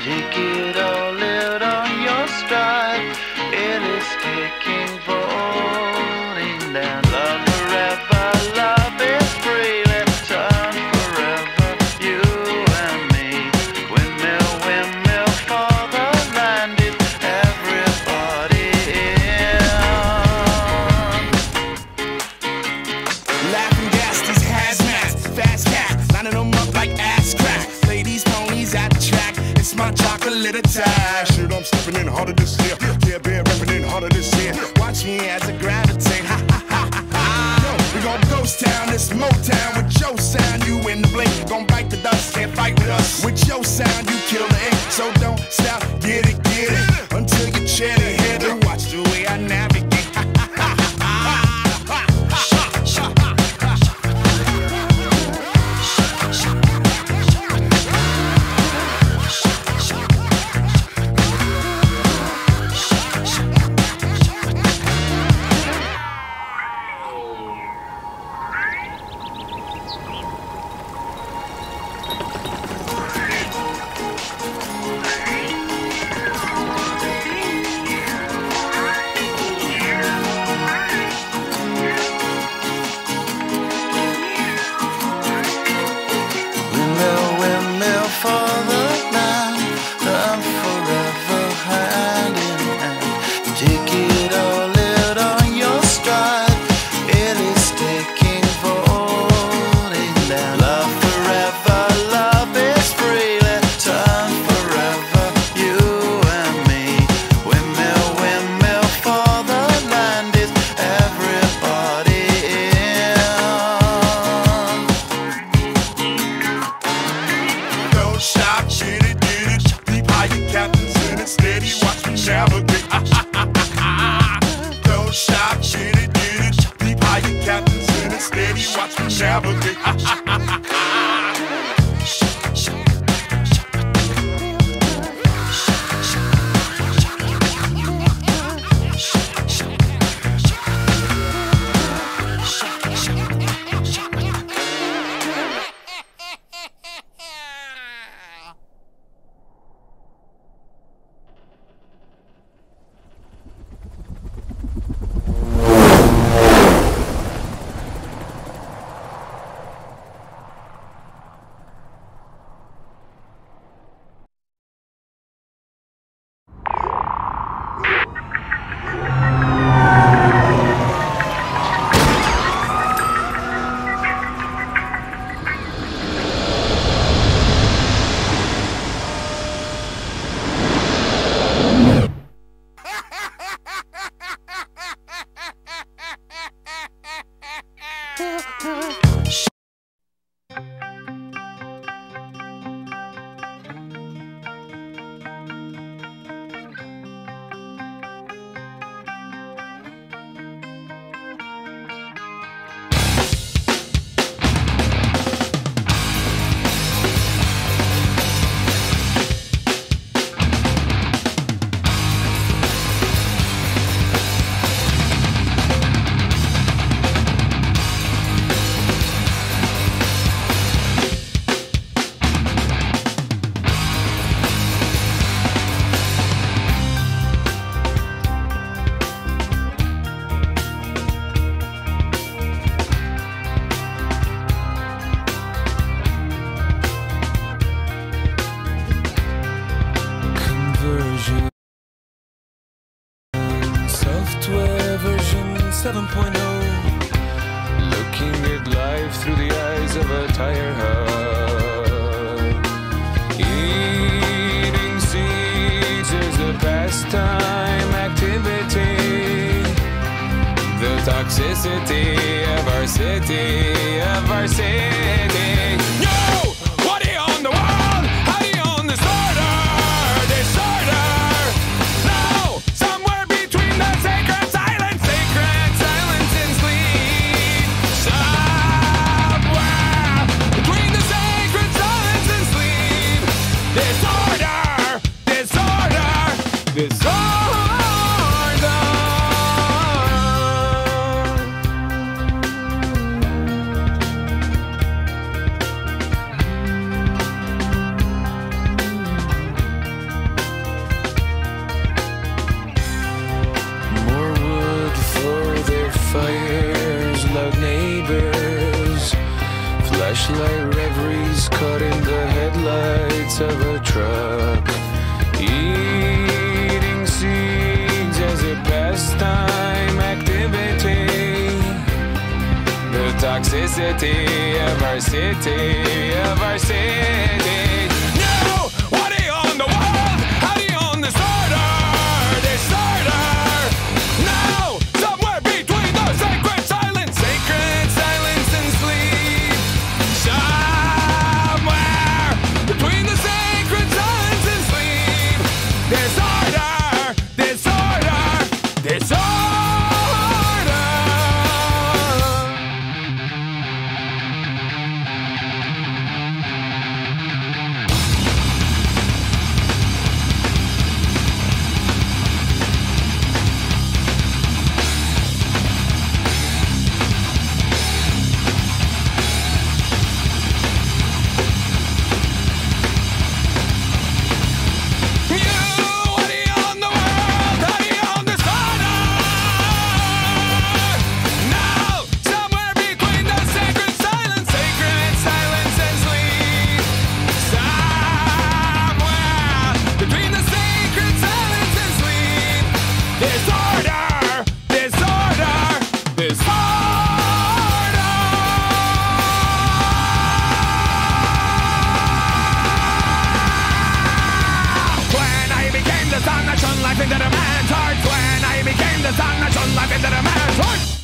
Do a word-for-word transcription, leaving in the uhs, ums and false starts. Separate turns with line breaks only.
Take it all out on your stride. It is taking, falling down. Love forever, love is free. Let's turn forever, you and me. Windmill, windmill for the land. Is everybody in?
Laughing gas, these hazmats, fast cats, lining them up like ass crack. Play these ponies at the track. It's my chocolate attack. Shit, I'm stepping in harder this year. Yeah, bear repping in harder this year. Watch me as I gravitate. Ha ha ha ha ha. Yo, we gon' ghost town, this Motown with your sound. You in the blink, gon' bite the dust, can't fight with us. With your sound, you kill the ink. So don't stop, get it, get it, until you chat it head and watch the way I navigate. Ha ha ha ha ha.
seven point oh, looking at life through the eyes of a tire hub. Eating seeds is a pastime activity. The toxicity of our city, of our city. No! What do you own the world? How do you own the disorder? Disorder! No! Somewhere between the sacred silence, sacred silence and sleep. Somewhere between the sacred silence and sleep. Disorder! Disorder! Disorder! flashlight reveries caught in the headlights of a truck. Eating seeds as a pastime activity. The toxicity of our city, of our city. No! What are you on the world? How do you own disorder? Disorder! No! Somewhere between the sacred silence, sacred silence and sleep. Somewhere between the sacred silence and sleep. Disorder! Disorder! Disorder! Life into the man's heart when I became the sun that shone life into the man's heart.